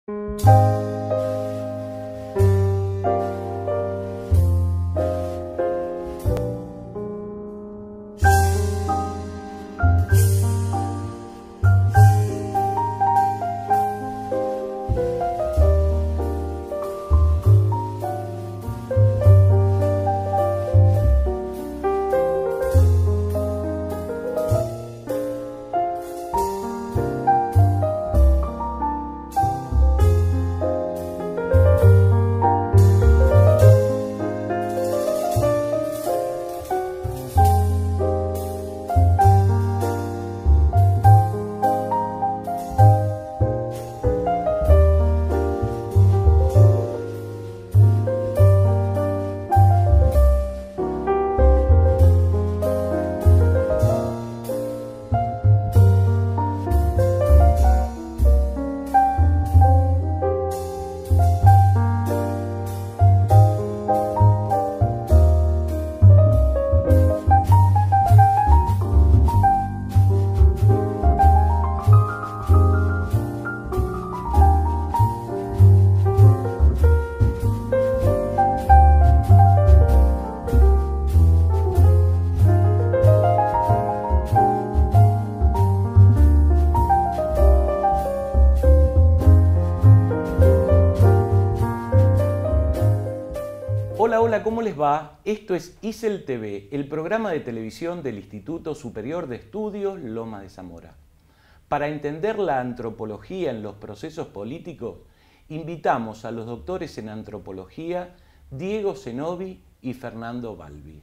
Hola, ¿cómo les va? Esto es ISEL TV, el programa de televisión del Instituto Superior de Estudios Loma de Zamora. Para entender la antropología en los procesos políticos, invitamos a los doctores en antropología Diego Zenobi y Fernando Balbi.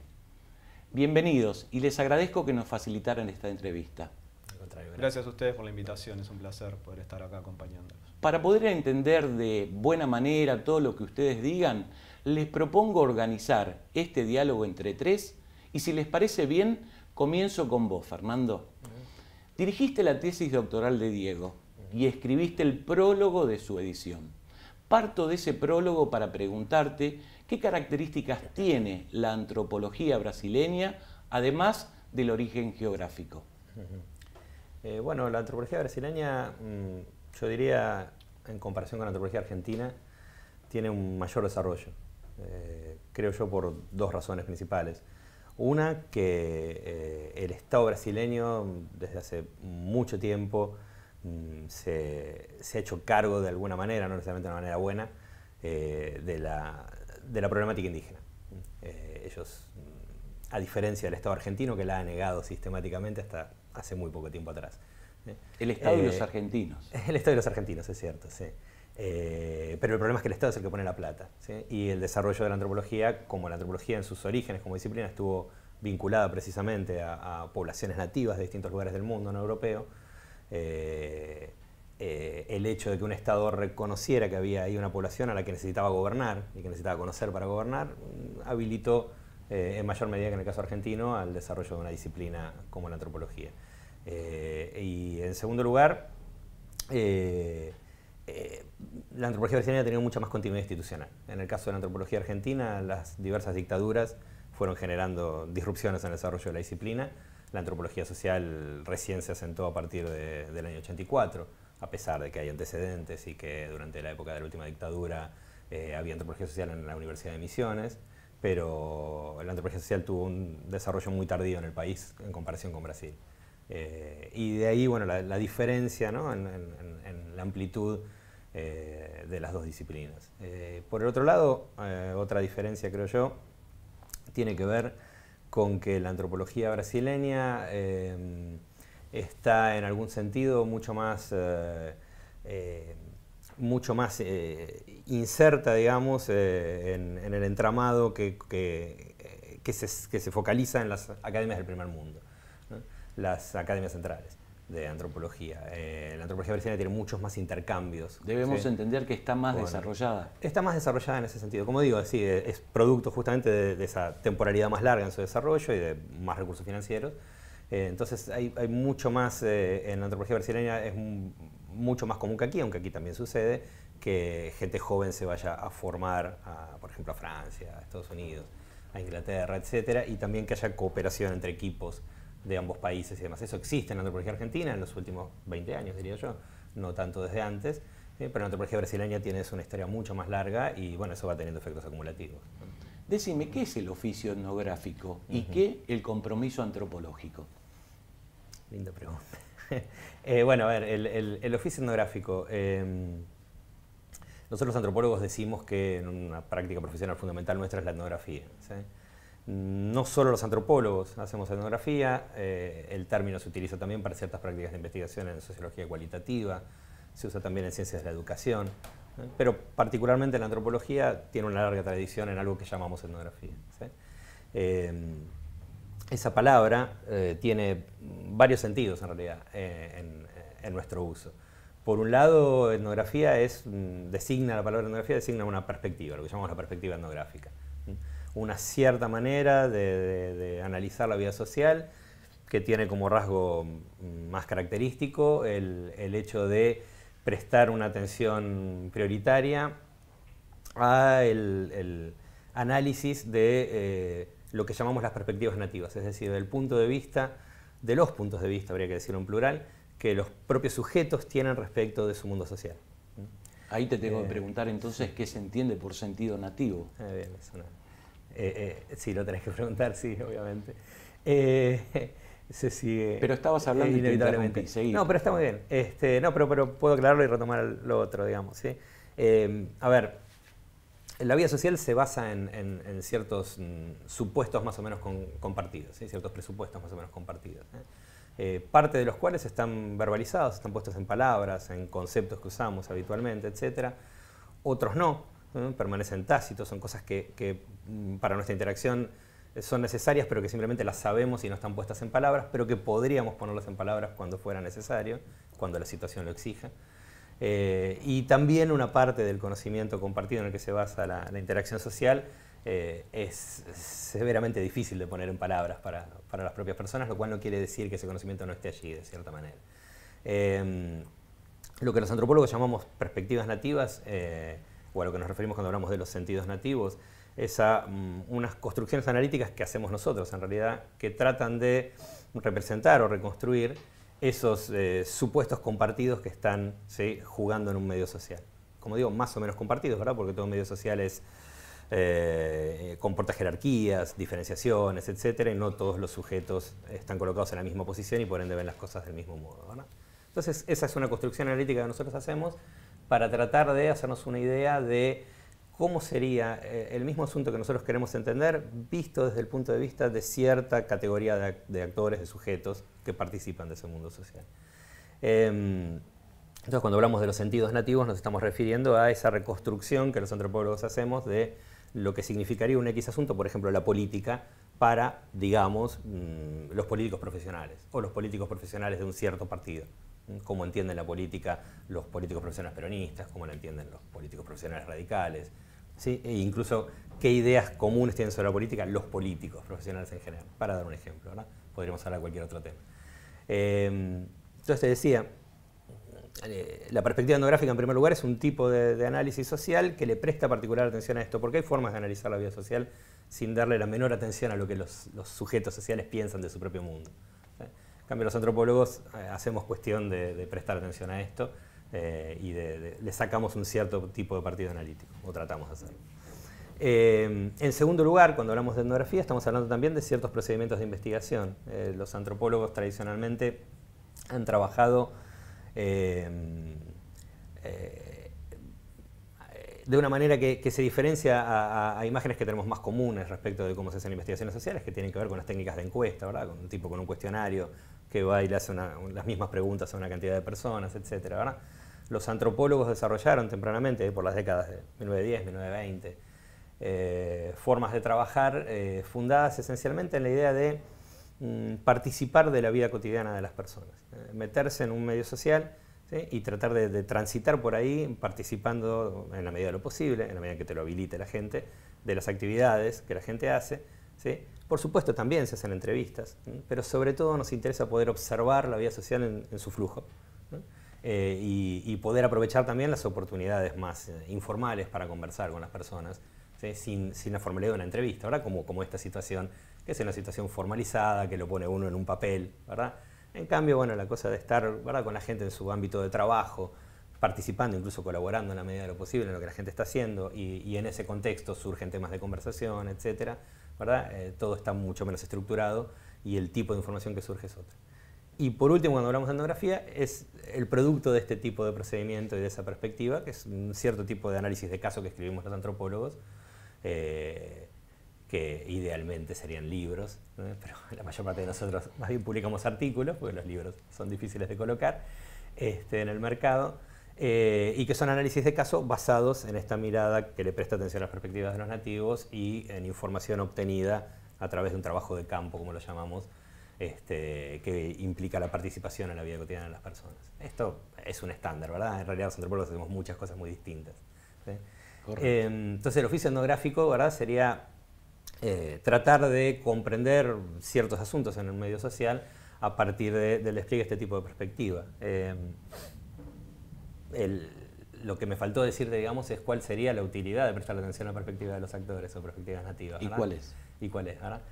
Bienvenidos y les agradezco que nos facilitaran esta entrevista. Gracias a ustedes por la invitación, es un placer poder estar acá acompañándolos. Para poder entender de buena manera todo lo que ustedes digan, les propongo organizar este diálogo entre tres y si les parece bien, comienzo con vos, Fernando. Dirigiste la tesis doctoral de Diego y escribiste el prólogo de su edición. Parto de ese prólogo para preguntarte qué características tiene la antropología brasileña, además del origen geográfico. Bueno, la antropología brasileña, yo diría, en comparación con la antropología argentina, tiene un mayor desarrollo. Creo yo por dos razones principales. Una, que el Estado brasileño desde hace mucho tiempo se ha hecho cargo de alguna manera, no necesariamente de una manera buena, de la problemática indígena. Ellos, a diferencia del Estado argentino, que la ha negado sistemáticamente hasta hace muy poco tiempo atrás. El Estado y los argentinos. El Estado y los argentinos, es cierto, sí. Pero el problema es que el Estado es el que pone la plata, ¿sí? Y el desarrollo de la antropología, como la antropología en sus orígenes como disciplina estuvo vinculada precisamente a poblaciones nativas de distintos lugares del mundo no europeo, el hecho de que un Estado reconociera que había ahí una población a la que necesitaba gobernar y que necesitaba conocer para gobernar, habilitó en mayor medida que en el caso argentino al desarrollo de una disciplina como la antropología. Y en segundo lugar, la antropología brasileña ha tenido mucha más continuidad institucional. En el caso de la antropología argentina, las diversas dictaduras fueron generando disrupciones en el desarrollo de la disciplina. La antropología social recién se asentó a partir del año 84, a pesar de que hay antecedentes y que durante la época de la última dictadura había antropología social en la Universidad de Misiones, pero la antropología social tuvo un desarrollo muy tardío en el país en comparación con Brasil. Y de ahí, bueno, la diferencia, ¿no?, en la amplitud de las dos disciplinas. Por el otro lado, otra diferencia, creo yo, tiene que ver con que la antropología brasileña está en algún sentido mucho más inserta, digamos, en el entramado que se focaliza en las academias del primer mundo, ¿no? Las academias centrales de antropología. La antropología brasileña tiene muchos más intercambios. Debemos entender que está más desarrollada. Está más desarrollada en ese sentido. Como digo, sí, es producto justamente de esa temporalidad más larga en su desarrollo y de más recursos financieros. Entonces hay mucho más, en la antropología brasileña es mucho más común que aquí, aunque aquí también sucede, que gente joven se vaya a formar, por ejemplo, a Francia, a Estados Unidos, a Inglaterra, etcétera, y también que haya cooperación entre equipos de ambos países y demás. Eso existe en la antropología argentina en los últimos 20 años, diría yo, no tanto desde antes, Pero la antropología brasileña tiene una historia mucho más larga y bueno, eso va teniendo efectos acumulativos. Decime, ¿qué es el oficio etnográfico y qué el compromiso antropológico? Linda pregunta. Bueno, a ver, el oficio etnográfico. Nosotros los antropólogos decimos que una práctica profesional fundamental nuestra es la etnografía, ¿sí? No solo los antropólogos hacemos etnografía, el término se utiliza también para ciertas prácticas de investigación en sociología cualitativa, se usa también en ciencias de la educación, pero particularmente la antropología tiene una larga tradición en algo que llamamos etnografía, ¿sí? Esa palabra tiene varios sentidos en realidad en nuestro uso. Por un lado, etnografía la palabra etnografía designa una perspectiva, lo que llamamos la perspectiva etnográfica. Una cierta manera de analizar la vida social que tiene como rasgo más característico el hecho de prestar una atención prioritaria al análisis de lo que llamamos las perspectivas nativas, es decir, de los puntos de vista, habría que decirlo en plural, que los propios sujetos tienen respecto de su mundo social. Ahí te tengo que preguntar entonces qué se entiende por sentido nativo. Bien, sí, lo tenés que preguntar, sí, obviamente. Se sigue. Pero estabas hablando inevitablemente. No, pero está muy bien. No, pero puedo aclararlo y retomar lo otro, digamos, ¿sí? A ver, la vida social se basa en ciertos supuestos más o menos compartidos, ¿sí? Ciertos presupuestos más o menos compartidos, parte de los cuales están verbalizados, están puestos en palabras, en conceptos que usamos habitualmente, etc. Otros no, permanecen tácitos, son cosas que para nuestra interacción son necesarias, pero que simplemente las sabemos y no están puestas en palabras, pero que podríamos ponerlas en palabras cuando fuera necesario, cuando la situación lo exija. Y también una parte del conocimiento compartido en el que se basa la interacción social es severamente difícil de poner en palabras para las propias personas, lo cual no quiere decir que ese conocimiento no esté allí, de cierta manera. Lo que los antropólogos llamamos perspectivas nativas, o a lo que nos referimos cuando hablamos de los sentidos nativos, es a unas construcciones analíticas que hacemos nosotros, en realidad, que tratan de representar o reconstruir esos supuestos compartidos que están, ¿sí?, jugando en un medio social. Como digo, más o menos compartidos, ¿verdad? Porque todo medio social comporta jerarquías, diferenciaciones, etc. Y no todos los sujetos están colocados en la misma posición y por ende ven las cosas del mismo modo, ¿verdad? Entonces, esa es una construcción analítica que nosotros hacemos para tratar de hacernos una idea de cómo sería el mismo asunto que nosotros queremos entender visto desde el punto de vista de cierta categoría de actores, de sujetos que participan de ese mundo social. Entonces, cuando hablamos de los sentidos nativos nos estamos refiriendo a esa reconstrucción que los antropólogos hacemos de lo que significaría un X asunto, por ejemplo, la política, para, digamos, los políticos profesionales o los políticos profesionales de un cierto partido. Cómo entienden la política los políticos profesionales peronistas, cómo la entienden los políticos profesionales radicales, ¿sí? E incluso qué ideas comunes tienen sobre la política los políticos profesionales en general, para dar un ejemplo, ¿verdad? Podríamos hablar de cualquier otro tema. Entonces te decía, la perspectiva etnográfica en primer lugar es un tipo de análisis social que le presta particular atención a esto, porque hay formas de analizar la vida social sin darle la menor atención a lo que los sujetos sociales piensan de su propio mundo. En cambio, los antropólogos hacemos cuestión de prestar atención a esto y le sacamos un cierto tipo de partido analítico, o tratamos de hacerlo. En segundo lugar, cuando hablamos de etnografía, estamos hablando también de ciertos procedimientos de investigación. Los antropólogos tradicionalmente han trabajado de una manera que se diferencia a imágenes que tenemos más comunes respecto de cómo se hacen investigaciones sociales, que tienen que ver con las técnicas de encuesta, ¿verdad? Con un tipo con un cuestionario que va y le hace las mismas preguntas a una cantidad de personas, etc., ¿verdad? Los antropólogos desarrollaron tempranamente, por las décadas de 1910, 1920, formas de trabajar fundadas esencialmente en la idea de participar de la vida cotidiana de las personas, meterse en un medio social, ¿sí?, y tratar de transitar por ahí participando en la medida de lo posible, en la medida que te lo habilite la gente, de las actividades que la gente hace, ¿sí? Por supuesto también se hacen entrevistas, ¿sí?, pero sobre todo nos interesa poder observar la vida social en su flujo, ¿no? Y poder aprovechar también las oportunidades más informales para conversar con las personas, ¿sí?, sin la formalidad de una entrevista, ¿verdad? Como esta situación, que es una situación formalizada, que lo pone uno en un papel, ¿verdad? En cambio, bueno, la cosa de estar, ¿verdad?, con la gente en su ámbito de trabajo, participando, incluso colaborando en la medida de lo posible en lo que la gente está haciendo, y en ese contexto surgen temas de conversación, etcétera, ¿verdad? Todo está mucho menos estructurado y el tipo de información que surge es otra. Y por último, cuando hablamos de etnografía, es el producto de este tipo de procedimiento y de esa perspectiva, que es un cierto tipo de análisis de caso que escribimos los antropólogos, que idealmente serían libros, ¿no? Pero la mayor parte de nosotros más bien publicamos artículos, porque los libros son difíciles de colocar en el mercado, y que son análisis de caso basados en esta mirada que le presta atención a las perspectivas de los nativos y en información obtenida a través de un trabajo de campo, como lo llamamos, que implica la participación en la vida cotidiana de las personas. Esto es un estándar, ¿verdad? En realidad los antropólogos hacemos muchas cosas muy distintas, ¿sí? Entonces el oficio etnográfico, ¿verdad?, sería tratar de comprender ciertos asuntos en el medio social a partir del despliegue de este tipo de perspectiva. Lo que me faltó decirte, digamos, es cuál sería la utilidad de prestar atención a la perspectiva de los actores o perspectivas nativas, ¿verdad? ¿Y cuál es? ¿Y cuál es, verdad?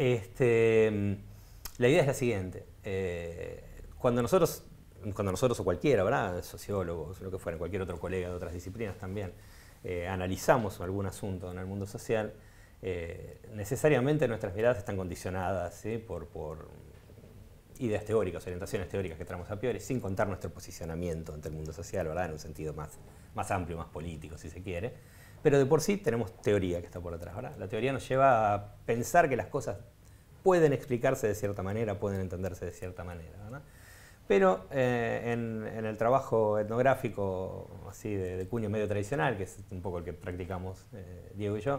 La idea es la siguiente. Cuando nosotros o cualquiera, ¿verdad?, sociólogos, lo que fuera, cualquier otro colega de otras disciplinas también, analizamos algún asunto en el mundo social, necesariamente nuestras miradas están condicionadas, ¿sí?, por ideas teóricas, orientaciones teóricas que traemos a priori, sin contar nuestro posicionamiento ante el mundo social, ¿verdad?, en un sentido más amplio, más político, si se quiere. Pero de por sí tenemos teoría que está por detrás, ¿verdad? La teoría nos lleva a pensar que las cosas pueden explicarse de cierta manera, pueden entenderse de cierta manera, ¿verdad? Pero en el trabajo etnográfico así de cuño medio tradicional, que es un poco el que practicamos Diego y yo,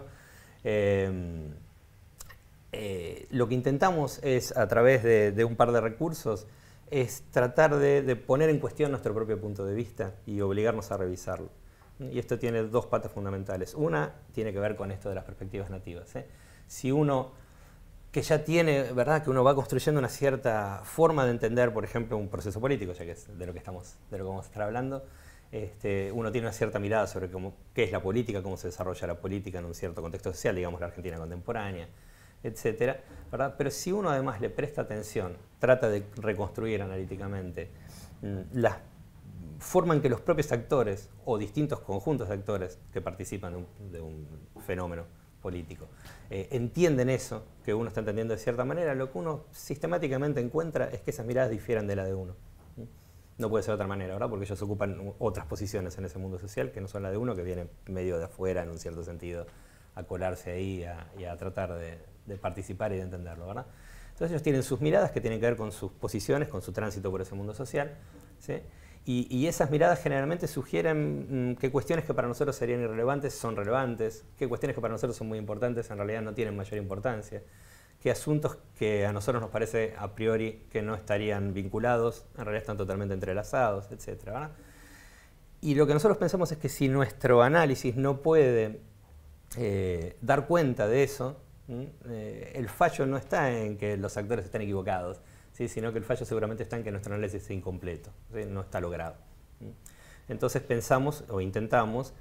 lo que intentamos es, a través de un par de recursos, es tratar de poner en cuestión nuestro propio punto de vista y obligarnos a revisarlo. Y esto tiene dos patas fundamentales. Una tiene que ver con esto de las perspectivas nativas, ¿eh? Si uno que ya tiene, ¿verdad?, que uno va construyendo una cierta forma de entender, por ejemplo, un proceso político, ya que es de lo que vamos a estar hablando, uno tiene una cierta mirada sobre qué es la política, cómo se desarrolla la política en un cierto contexto social, digamos la Argentina contemporánea, etcétera, ¿verdad? Pero si uno además le presta atención, trata de reconstruir analíticamente la forma en que los propios actores o distintos conjuntos de actores que participan de un fenómeno político entienden eso que uno está entendiendo de cierta manera, lo que uno sistemáticamente encuentra es que esas miradas difieren de la de uno. No puede ser de otra manera, ¿verdad? Porque ellos ocupan otras posiciones en ese mundo social que no son la de uno, que viene medio de afuera en un cierto sentido a colarse ahí y a tratar de participar y de entenderlo, ¿verdad? Entonces ellos tienen sus miradas que tienen que ver con sus posiciones, con su tránsito por ese mundo social, ¿sí? Y esas miradas generalmente sugieren que cuestiones que para nosotros serían irrelevantes son relevantes, que cuestiones que para nosotros son muy importantes en realidad no tienen mayor importancia, que asuntos que a nosotros nos parece a priori que no estarían vinculados, en realidad están totalmente entrelazados, etc., ¿verdad? Y lo que nosotros pensamos es que si nuestro análisis no puede dar cuenta de eso, el fallo no está en que los actores estén equivocados, ¿sí?, sino que el fallo seguramente está en que nuestro análisis es incompleto, ¿sí?, no está logrado. Entonces pensamos o intentamos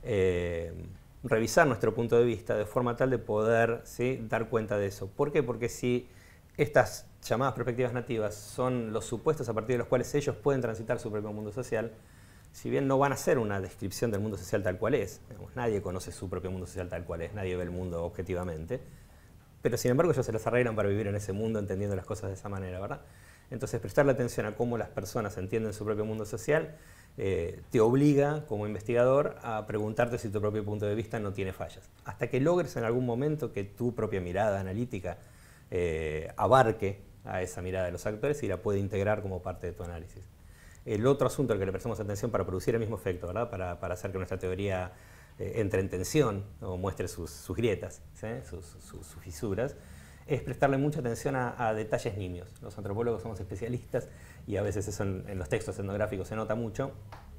revisar nuestro punto de vista de forma tal de poder, ¿sí?, dar cuenta de eso. ¿Por qué? Porque si estas llamadas perspectivas nativas son los supuestos a partir de los cuales ellos pueden transitar su propio mundo social, si bien no van a ser una descripción del mundo social tal cual es, digamos, nadie conoce su propio mundo social tal cual es, nadie ve el mundo objetivamente, pero sin embargo ellos se las arreglan para vivir en ese mundo entendiendo las cosas de esa manera, ¿verdad? Entonces prestarle atención a cómo las personas entienden su propio mundo social te obliga como investigador a preguntarte si tu propio punto de vista no tiene fallas. Hasta que logres en algún momento que tu propia mirada analítica abarque a esa mirada de los actores y la puede integrar como parte de tu análisis. El otro asunto al que le prestamos atención para producir el mismo efecto, ¿verdad?, para hacer que nuestra teoría entre en tensión o muestre sus grietas, ¿sí?, sus fisuras, es prestarle mucha atención a detalles nimios. Los antropólogos somos especialistas y a veces eso en los textos etnográficos se nota mucho.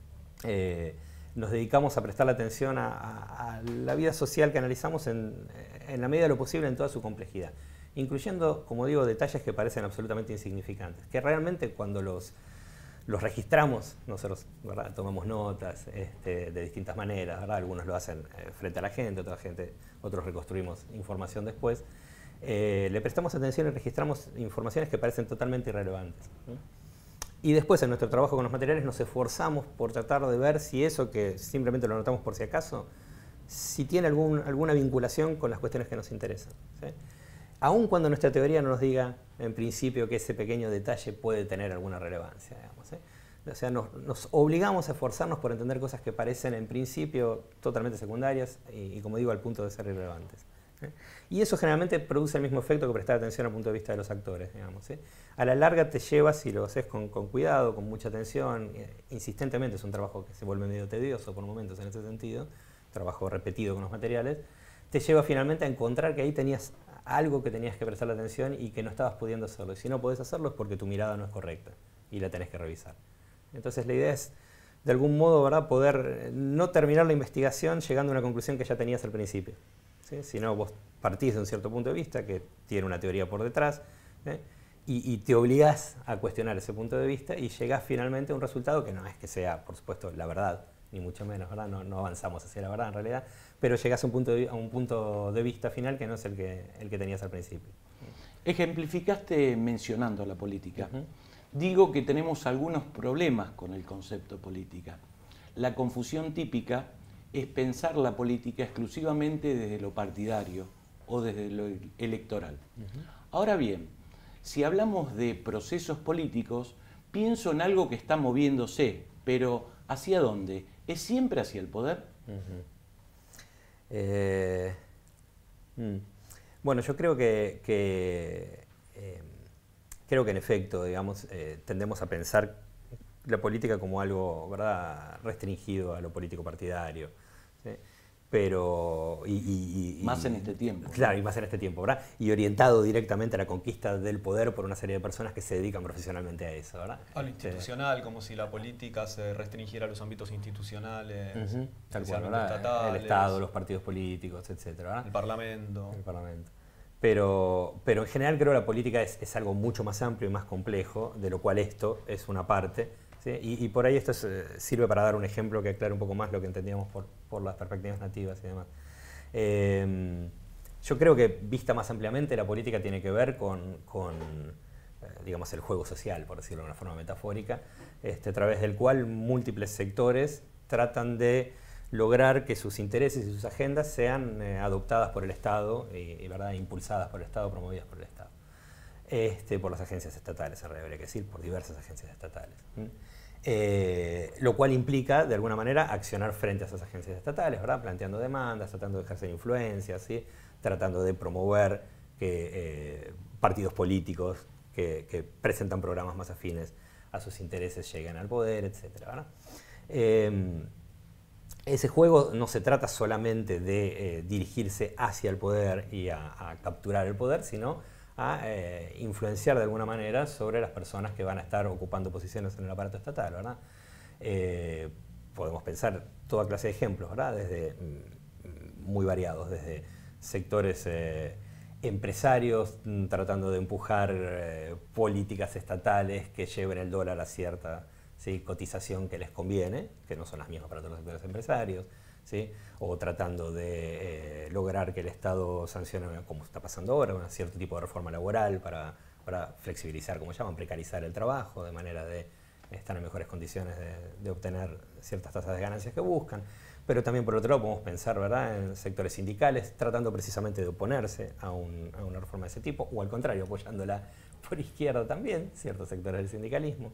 Nos dedicamos a prestarle atención a la vida social que analizamos en la medida de lo posible en toda su complejidad, incluyendo, como digo, detalles que parecen absolutamente insignificantes, que realmente cuando los registramos, nosotros, ¿verdad?, tomamos notas de distintas maneras, ¿verdad? Algunos lo hacen frente a la gente, otros reconstruimos información después. Le prestamos atención y registramos informaciones que parecen totalmente irrelevantes, ¿sí? Y después en nuestro trabajo con los materiales nos esforzamos por tratar de ver si eso, que simplemente lo anotamos por si acaso, si tiene alguna vinculación con las cuestiones que nos interesan, ¿sí? Aun cuando nuestra teoría no nos diga en principio que ese pequeño detalle puede tener alguna relevancia, digamos, ¿sí? O sea, nos obligamos a esforzarnos por entender cosas que parecen en principio totalmente secundarias y como digo, al punto de ser irrelevantes, ¿sí? Y eso generalmente produce el mismo efecto que prestar atención al punto de vista de los actores, digamos, ¿sí? A la larga te lleva, si lo haces con cuidado, con mucha atención, insistentemente, es un trabajo que se vuelve medio tedioso por momentos en ese sentido, trabajo repetido con los materiales, te lleva finalmente a encontrar que ahí tenías algo que tenías que prestarle atención y que no estabas pudiendo hacerlo. Y si no podés hacerlo es porque tu mirada no es correcta y la tenés que revisar. Entonces la idea es, de algún modo, ¿verdad?, poder no terminar la investigación llegando a una conclusión que ya tenías al principio, ¿sí? Si no, vos partís de un cierto punto de vista que tiene una teoría por detrás, ¿sí? Y te obligás a cuestionar ese punto de vista y llegás finalmente a un resultado que no es que sea, por supuesto, la verdad, ni mucho menos, ¿verdad? No avanzamos hacia la verdad en realidad, pero llegás a un punto de vista final que no es el que tenías al principio. Ejemplificaste mencionando la política. Digo que tenemos algunos problemas con el concepto política. La confusión típica es pensar la política exclusivamente desde lo partidario o desde lo electoral. Ahora bien, si hablamos de procesos políticos, pienso en algo que está moviéndose, pero ¿hacia dónde? ¿Es siempre hacia el poder? Bueno, yo creo que en efecto, digamos, tendemos a pensar la política como algo, ¿verdad?, restringido a lo político partidario, ¿sí? Pero más en este tiempo. Claro, y más en este tiempo, ¿verdad? Y orientado directamente a la conquista del poder por una serie de personas que se dedican profesionalmente a eso, ¿verdad? A lo institucional, como si la política se restringiera a los ámbitos institucionales, tal cual, especialmente ¿verdad? estatales, El Estado, los partidos políticos, etcétera, ¿verdad? el Parlamento. El Parlamento. Pero en general creo que la política es algo mucho más amplio y más complejo, de lo cual esto es una parte, ¿sí? Y por ahí esto sirve para dar un ejemplo que aclare un poco más lo que entendíamos por las perspectivas nativas y demás. Yo creo que, vista más ampliamente, la política tiene que ver con digamos, el juego social, por decirlo de una forma metafórica, a través del cual múltiples sectores tratan de lograr que sus intereses y sus agendas sean adoptadas por el Estado y ¿verdad?, impulsadas por el Estado, promovidas por el Estado. Por las agencias estatales, habría que decir, por diversas agencias estatales. Lo cual implica, de alguna manera, accionar frente a esas agencias estatales, ¿verdad?, planteando demandas, tratando de ejercer influencia, ¿sí?, tratando de promover que partidos políticos que presentan programas más afines a sus intereses lleguen al poder, etcétera, ¿verdad? Ese juego no se trata solamente de dirigirse hacia el poder y a capturar el poder, sino a influenciar de alguna manera sobre las personas que van a estar ocupando posiciones en el aparato estatal, ¿verdad? Podemos pensar toda clase de ejemplos, ¿verdad?, desde muy variados, desde sectores empresarios tratando de empujar políticas estatales que lleven el dólar a cierta, ¿sí?, cotización que les conviene, que no son las mismas para todos los sectores empresarios, ¿sí?, o tratando de lograr que el Estado sancione, como está pasando ahora, un cierto tipo de reforma laboral para flexibilizar, como llaman, precarizar el trabajo, de manera de estar en mejores condiciones de obtener ciertas tasas de ganancias que buscan. Pero también, por otro lado, podemos pensar, ¿verdad?, en sectores sindicales tratando precisamente de oponerse a una reforma de ese tipo, o al contrario, apoyándola por izquierda también, ciertos sectores del sindicalismo.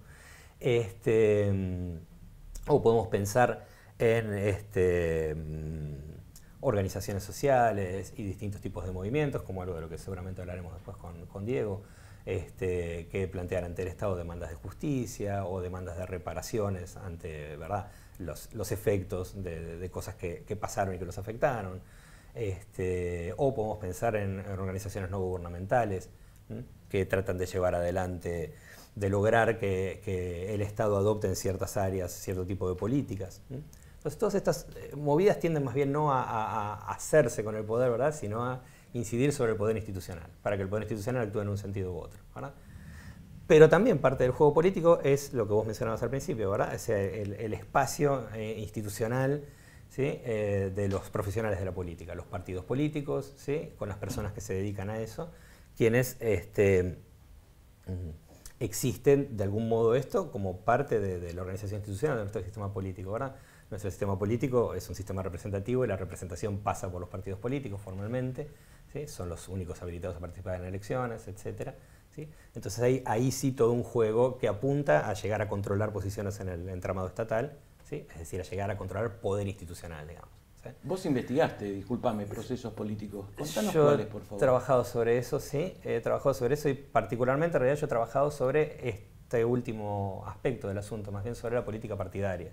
O podemos pensar en organizaciones sociales y distintos tipos de movimientos, como algo de lo que seguramente hablaremos después con Diego, que plantean ante el Estado demandas de justicia o demandas de reparaciones ante, ¿verdad?, los efectos de cosas que pasaron y que los afectaron. O podemos pensar en organizaciones no gubernamentales que tratan de llevar adelante, de lograr que el Estado adopte en ciertas áreas cierto tipo de políticas. Entonces todas estas movidas tienden más bien no a hacerse con el poder, ¿verdad?, sino a incidir sobre el poder institucional, para que el poder institucional actúe en un sentido u otro, ¿verdad? Pero también parte del juego político es lo que vos mencionabas al principio, ¿verdad? Es el espacio institucional, ¿sí?, de los profesionales de la política, los partidos políticos, ¿sí?, con las personas que se dedican a eso, quienes existen de algún modo esto como parte de la organización institucional de nuestro sistema político, ¿verdad? Nuestro sistema político es un sistema representativo y la representación pasa por los partidos políticos formalmente, ¿sí? Son los únicos habilitados a participar en elecciones, etc. ¿Sí? Entonces ahí sí todo un juego que apunta a llegar a controlar posiciones en el entramado estatal, ¿sí? Es decir, a llegar a controlar poder institucional, digamos. ¿Sí? Vos investigaste, discúlpame, procesos políticos. Contanos Yo cuáles, por favor. He trabajado sobre eso, sí. He trabajado sobre eso y particularmente, en realidad, yo he trabajado sobre este último aspecto del asunto, más bien sobre la política partidaria.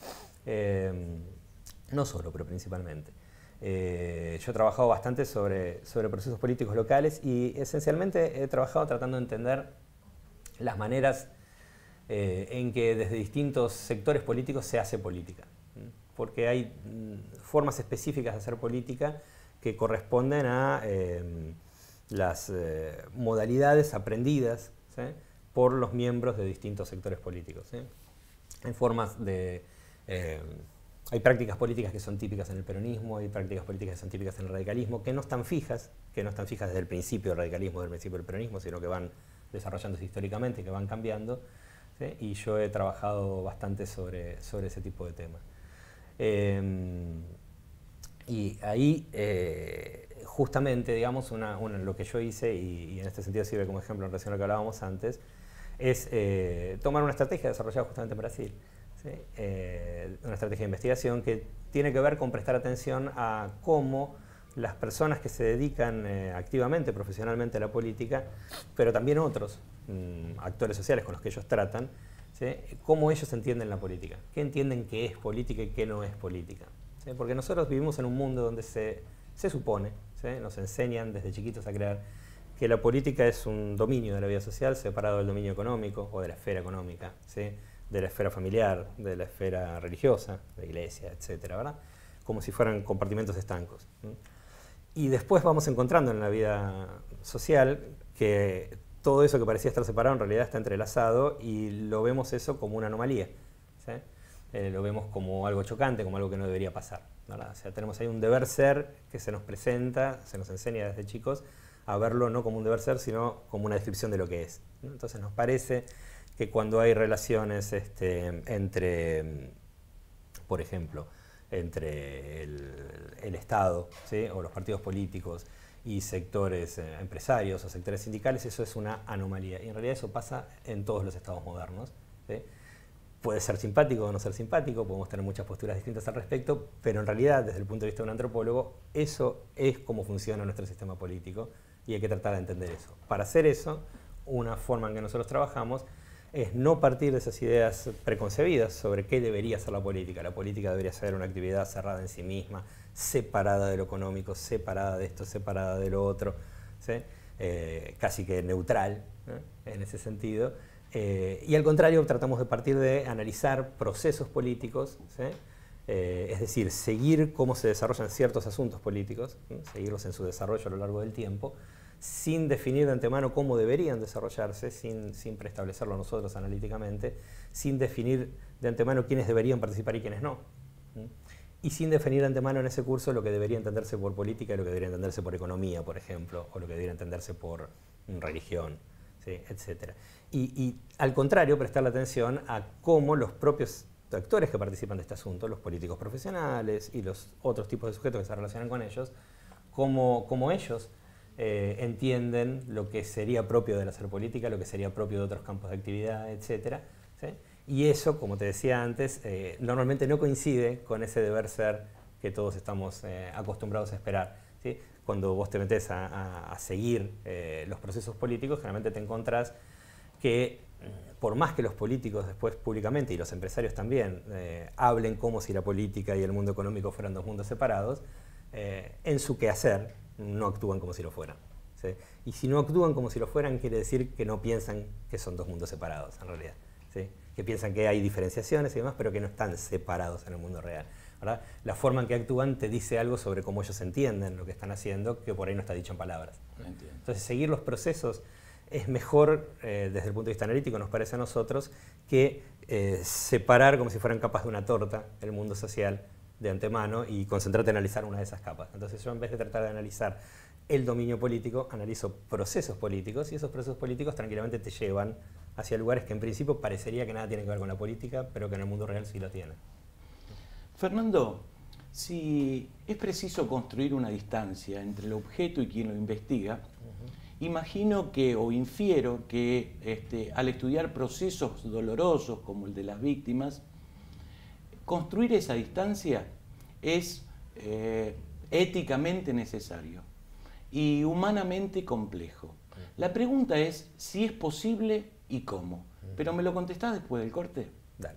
No solo, pero principalmente. Yo he trabajado bastante sobre procesos políticos locales y esencialmente he trabajado tratando de entender las maneras en que desde distintos sectores políticos se hace política. Porque hay formas específicas de hacer política que corresponden a las modalidades aprendidas, ¿sí? Por los miembros de distintos sectores políticos, ¿sí? Hay formas de... hay prácticas políticas que son típicas en el peronismo, hay prácticas políticas que son típicas en el radicalismo, que no están fijas desde el principio del radicalismo, desde el principio del peronismo, sino que van desarrollándose históricamente, que van cambiando, ¿sí? Y yo he trabajado bastante sobre ese tipo de temas. Y ahí, justamente, digamos, lo que yo hice, y en este sentido sirve como ejemplo en relación a lo que hablábamos antes, es tomar una estrategia desarrollada justamente en Brasil, ¿sí? Una estrategia de investigación que tiene que ver con prestar atención a cómo las personas que se dedican activamente, profesionalmente a la política, pero también otros actores sociales con los que ellos tratan, ¿sí? Cómo ellos entienden la política, qué entienden que es política y qué no es política, ¿sí? Porque nosotros vivimos en un mundo donde se supone, ¿sí? Nos enseñan desde chiquitos a creer que la política es un dominio de la vida social separado del dominio económico o de la esfera económica, ¿sí? De la esfera familiar, de la esfera religiosa, de la iglesia, etcétera, ¿verdad? Como si fueran compartimentos estancos, ¿sí? Y después vamos encontrando en la vida social que todo eso que parecía estar separado en realidad está entrelazado y lo vemos eso como una anomalía, ¿sí? Lo vemos como algo chocante, como algo que no debería pasar, ¿verdad? O sea, tenemos ahí un deber ser que se nos presenta, se nos enseña desde chicos a verlo no como un deber ser, sino como una descripción de lo que es, ¿no? Entonces nos parece que cuando hay relaciones entre, por ejemplo, entre el Estado, ¿sí? O los partidos políticos y sectores empresarios o sectores sindicales, eso es una anomalía. Y en realidad eso pasa en todos los estados modernos, ¿sí? Puede ser simpático o no ser simpático, podemos tener muchas posturas distintas al respecto, pero en realidad, desde el punto de vista de un antropólogo, eso es cómo funciona nuestro sistema político y hay que tratar de entender eso. Para hacer eso, una forma en que nosotros trabajamos es no partir de esas ideas preconcebidas sobre qué debería ser la política. La política debería ser una actividad cerrada en sí misma, separada de lo económico, separada de esto, separada de lo otro, ¿sí? Casi que neutral, ¿no? En ese sentido. Y al contrario, tratamos de partir de analizar procesos políticos, ¿sí? Es decir, seguir cómo se desarrollan ciertos asuntos políticos, ¿sí? Seguirlos en su desarrollo a lo largo del tiempo, sin definir de antemano cómo deberían desarrollarse, sin preestablecerlo nosotros analíticamente, sin definir de antemano quiénes deberían participar y quiénes no. Y sin definir de antemano en ese curso lo que debería entenderse por política y lo que debería entenderse por economía, por ejemplo, o lo que debería entenderse por religión, ¿sí? Etcétera. Y al contrario, prestarle atención a cómo los propios actores que participan de este asunto, los políticos profesionales y los otros tipos de sujetos que se relacionan con ellos, cómo ellos entienden lo que sería propio del hacer política, lo que sería propio de otros campos de actividad, etcétera, ¿sí? Y eso, como te decía antes, normalmente no coincide con ese deber ser que todos estamos acostumbrados a esperar, ¿sí? Cuando vos te metés a seguir los procesos políticos, generalmente te encontrás que por más que los políticos después públicamente y los empresarios también hablen como si la política y el mundo económico fueran dos mundos separados, en su quehacer no actúan como si lo fueran, ¿sí? Y si no actúan como si lo fueran, quiere decir que no piensan que son dos mundos separados, en realidad, ¿sí? Que piensan que hay diferenciaciones y demás, pero que no están separados en el mundo real, ¿verdad? La forma en que actúan te dice algo sobre cómo ellos entienden lo que están haciendo, que por ahí no está dicho en palabras. Entiendo. Entonces, seguir los procesos es mejor, desde el punto de vista analítico, nos parece a nosotros, que separar como si fueran capas de una torta el mundo social de antemano y concentrarte en analizar una de esas capas. Entonces yo, en vez de tratar de analizar el dominio político, analizo procesos políticos y esos procesos políticos tranquilamente te llevan hacia lugares que en principio parecería que nada tiene que ver con la política, pero que en el mundo real sí lo tiene. Fernando, si es preciso construir una distancia entre el objeto y quien lo investiga, imagino que, o infiero que al estudiar procesos dolorosos como el de las víctimas, construir esa distancia es éticamente necesario y humanamente complejo. La pregunta es si es posible y cómo. Pero ¿me lo contestás después del corte? Dale.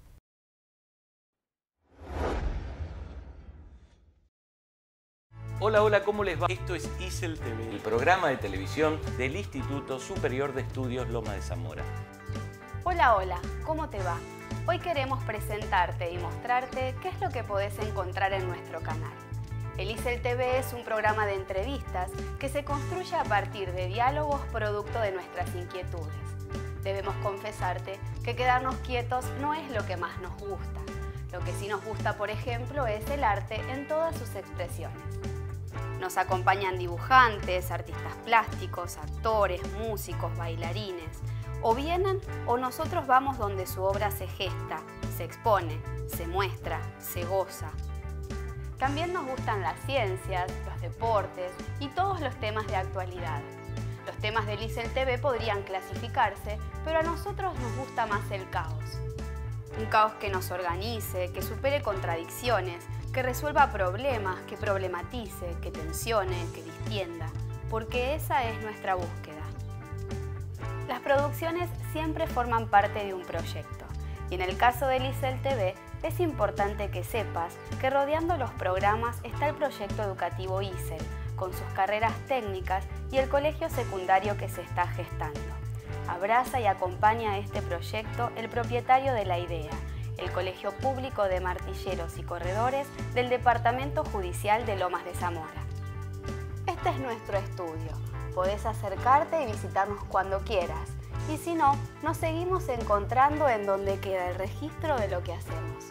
Hola, hola, ¿cómo les va? Esto es ISEL TV, el programa de televisión del Instituto Superior de Estudios Loma de Zamora. Hola, hola, ¿cómo te va? Hoy queremos presentarte y mostrarte qué es lo que podés encontrar en nuestro canal. El ISEL TV es un programa de entrevistas que se construye a partir de diálogos producto de nuestras inquietudes. Debemos confesarte que quedarnos quietos no es lo que más nos gusta. Lo que sí nos gusta, por ejemplo, es el arte en todas sus expresiones. Nos acompañan dibujantes, artistas plásticos, actores, músicos, bailarines. O vienen o nosotros vamos donde su obra se gesta, se expone, se muestra, se goza. También nos gustan las ciencias, los deportes y todos los temas de actualidad. Los temas del ISEL TV podrían clasificarse, pero a nosotros nos gusta más el caos. Un caos que nos organice, que supere contradicciones, que resuelva problemas, que problematice, que tensione, que distienda, porque esa es nuestra búsqueda. Las producciones siempre forman parte de un proyecto, y en el caso del ISEL TV es importante que sepas que rodeando los programas está el proyecto educativo ISEL, con sus carreras técnicas y el colegio secundario que se está gestando. Abraza y acompaña a este proyecto el propietario de la idea, el Colegio Público de Martilleros y Corredores del Departamento Judicial de Lomas de Zamora. Este es nuestro estudio. Podés acercarte y visitarnos cuando quieras. Y si no, nos seguimos encontrando en donde queda el registro de lo que hacemos.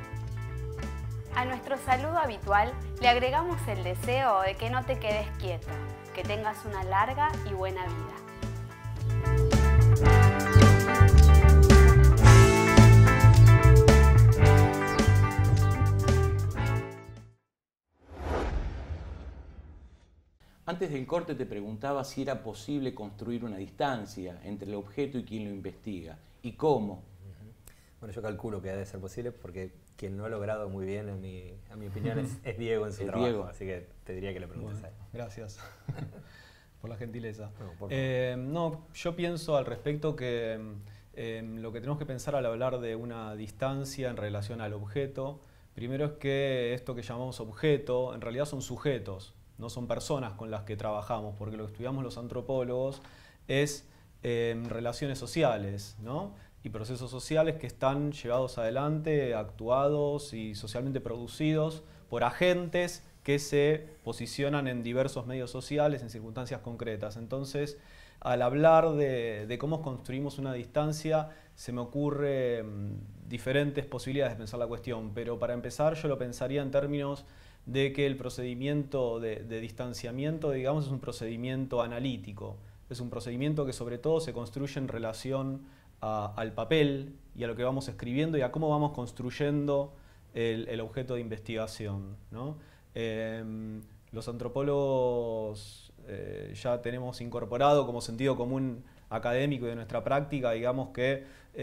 A nuestro saludo habitual le agregamos el deseo de que no te quedes quieto, que tengas una larga y buena vida. Antes del corte te preguntaba si era posible construir una distancia entre el objeto y quien lo investiga, y cómo. Bueno, yo calculo que ha de ser posible porque quien lo ha logrado muy bien, en mi opinión, es Diego en su trabajo. Diego. Así que te diría que le preguntes a él. Gracias por la gentileza. No, yo pienso al respecto que lo que tenemos que pensar al hablar de una distancia en relación al objeto, primero es que esto que llamamos objeto en realidad son sujetos. No son personas con las que trabajamos, porque lo que estudiamos los antropólogos es relaciones sociales, ¿no? Y procesos sociales que están llevados adelante, actuados y socialmente producidos por agentes que se posicionan en diversos medios sociales, en circunstancias concretas. Entonces, al hablar de cómo construimos una distancia, se me ocurren diferentes posibilidades de pensar la cuestión, pero para empezar yo lo pensaría en términos de que el procedimiento de distanciamiento, digamos, es un procedimiento analítico. Es un procedimiento que sobre todo se construye en relación al papel y a lo que vamos escribiendo y a cómo vamos construyendo el objeto de investigación, ¿no? Los antropólogos ya tenemos incorporado como sentido común académico de nuestra práctica, digamos que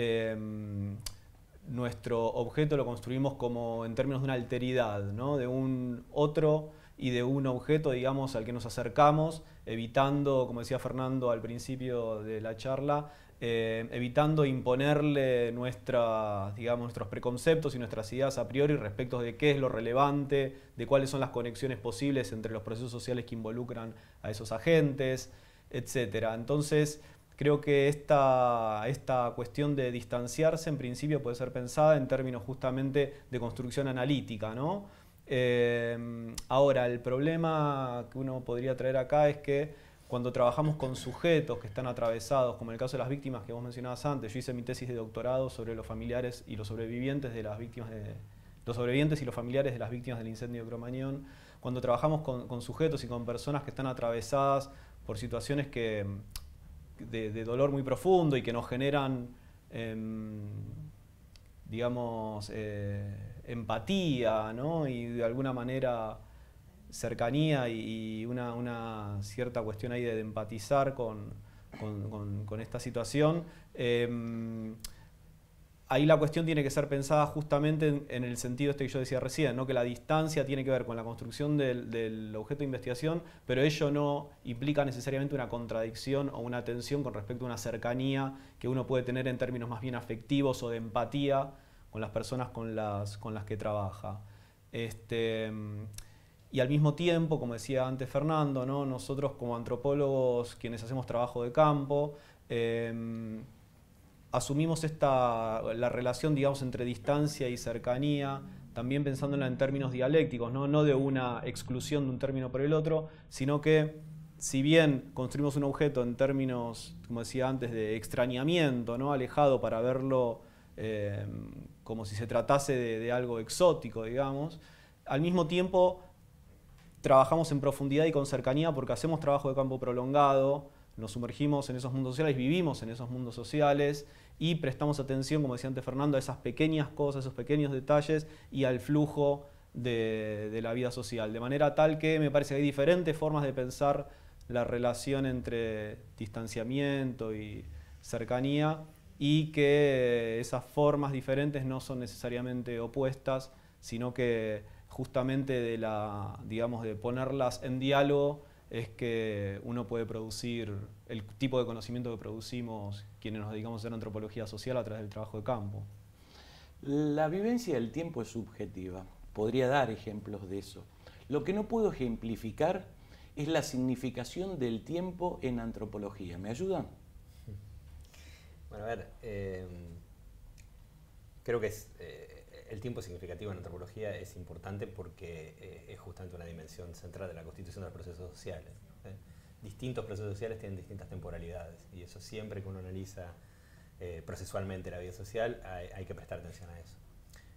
nuestro objeto lo construimos como en términos de una alteridad, ¿no? De un otro y de un objeto, digamos, al que nos acercamos, evitando, como decía Fernando al principio de la charla, evitando imponerle nuestros preconceptos y nuestras ideas a priori respecto de qué es lo relevante, de cuáles son las conexiones posibles entre los procesos sociales que involucran a esos agentes, etc. Entonces, creo que esta cuestión de distanciarse en principio puede ser pensada en términos justamente de construcción analítica, ¿no? Ahora, el problema que uno podría traer acá es que cuando trabajamos con sujetos que están atravesados, como en el caso de las víctimas que vos mencionabas antes, yo hice mi tesis de doctorado sobre los familiares y los sobrevivientes de las víctimas los sobrevivientes y los familiares de las víctimas del incendio de Cromañón. Cuando trabajamos con sujetos y con personas que están atravesadas por situaciones que de dolor muy profundo y que nos generan, digamos, empatía, ¿no? Y de alguna manera cercanía y una cierta cuestión ahí de empatizar con esta situación. Ahí la cuestión tiene que ser pensada justamente en el sentido este que yo decía recién, ¿no? Que la distancia tiene que ver con la construcción del objeto de investigación, pero ello no implica necesariamente una contradicción o una tensión con respecto a una cercanía que uno puede tener en términos más bien afectivos o de empatía con las personas con las que trabaja. Y al mismo tiempo, como decía antes Fernando, ¿no? Nosotros como antropólogos, quienes hacemos trabajo de campo, asumimos la relación, digamos, entre distancia y cercanía, también pensándola en términos dialécticos, no de una exclusión de un término por el otro, sino que si bien construimos un objeto en términos, como decía antes, de extrañamiento, ¿no? Alejado para verlo como si se tratase de algo exótico, digamos, al mismo tiempo trabajamos en profundidad y con cercanía porque hacemos trabajo de campo prolongado, nos sumergimos en esos mundos sociales, vivimos en esos mundos sociales y prestamos atención, como decía antes Fernando, a esas pequeñas cosas, esos pequeños detalles y al flujo de la vida social. De manera tal que me parece que hay diferentes formas de pensar la relación entre distanciamiento y cercanía y que esas formas diferentes no son necesariamente opuestas, sino que justamente digamos, de ponerlas en diálogo es que uno puede producir el tipo de conocimiento que producimos quienes nos dedicamos a hacer antropología social a través del trabajo de campo. La vivencia del tiempo es subjetiva. Podría dar ejemplos de eso. Lo que no puedo ejemplificar es la significación del tiempo en antropología. ¿Me ayudan? Bueno, a ver, creo que el tiempo significativo en antropología es importante porque es justamente una dimensión central de la constitución de los procesos sociales. Distintos procesos sociales tienen distintas temporalidades y eso siempre que uno analiza procesualmente la vida social hay que prestar atención a eso.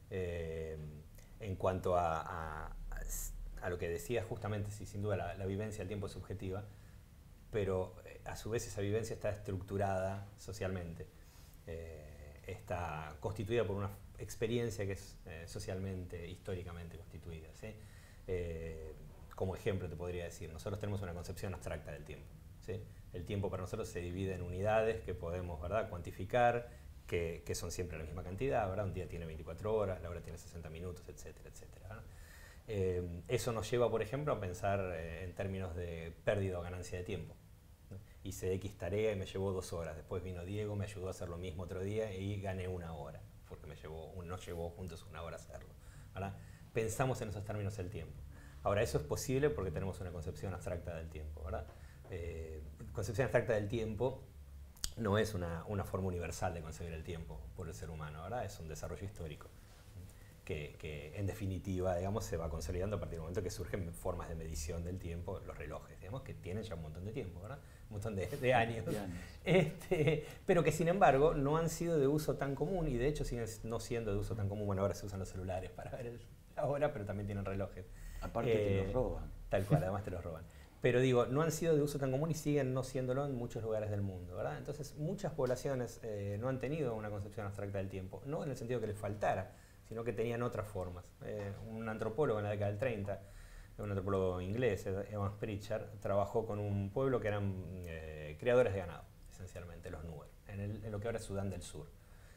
En cuanto a lo que decía justamente, sí, sin duda la vivencia del tiempo es subjetiva, pero a su vez esa vivencia está estructurada socialmente, está constituida por una experiencia que es socialmente, históricamente constituida, ¿sí? Como ejemplo te podría decir, nosotros tenemos una concepción abstracta del tiempo, ¿sí? El tiempo para nosotros se divide en unidades que podemos, ¿verdad?, cuantificar, que son siempre la misma cantidad, ¿verdad? Un día tiene 24 horas, la hora tiene 60 minutos, etcétera, etcétera, ¿verdad? Eso nos lleva, por ejemplo, a pensar en términos de pérdida o ganancia de tiempo. Hice X tarea y me llevó 2 horas, después vino Diego, me ayudó a hacer lo mismo otro día y gané 1 hora, porque nos llevó juntos 1 hora hacerlo, ¿verdad? Pensamos en esos términos del tiempo. Ahora, eso es posible porque tenemos una concepción abstracta del tiempo, ¿verdad? Concepción abstracta del tiempo no es una forma universal de concebir el tiempo por el ser humano, ¿verdad? Es un desarrollo histórico que en definitiva, digamos, se va consolidando a partir del momento que surgen formas de medición del tiempo, los relojes, digamos, que tienen ya un montón de tiempo, ¿verdad? Un montón de años. Pero que sin embargo no han sido de uso tan común y de hecho siguen no siendo de uso tan común. Bueno, ahora se usan los celulares para ver la hora, pero también tienen relojes. Aparte te los roban. Tal cual, además te los roban. Pero digo, no han sido de uso tan común y siguen no siéndolo en muchos lugares del mundo, ¿verdad? Entonces muchas poblaciones no han tenido una concepción abstracta del tiempo, no en el sentido que les faltara, sino que tenían otras formas. Un antropólogo en la década del 30, un antropólogo inglés, Evans Pritchard, trabajó con un pueblo que eran criadores de ganado, esencialmente, los Nuer, en lo que ahora es Sudán del Sur.